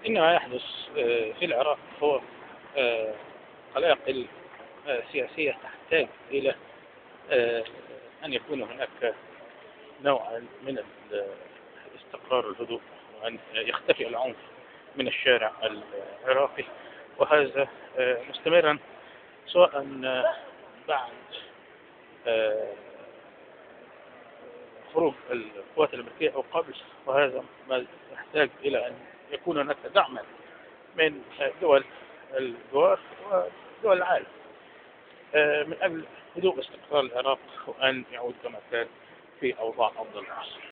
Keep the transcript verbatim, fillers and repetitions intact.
إن ما يحدث آه، في العراق هو آه، قلاقل آه، سياسية تحتاج إلى آه، أن يكون هناك نوعا من الاستقرار والهدوء، وأن يختفي العنف من الشارع العراقي. وهذا آه، مستمرا سواء آه، بعد آه، خروج القوات الأمريكية أو قبل. وهذا ما يحتاج إلى أن يكون هناك دعما من دول الجوار ودول العالم آه، من أجل هدوء استقرار العراق، وأن يعود كما كان في أوضاع أفضل.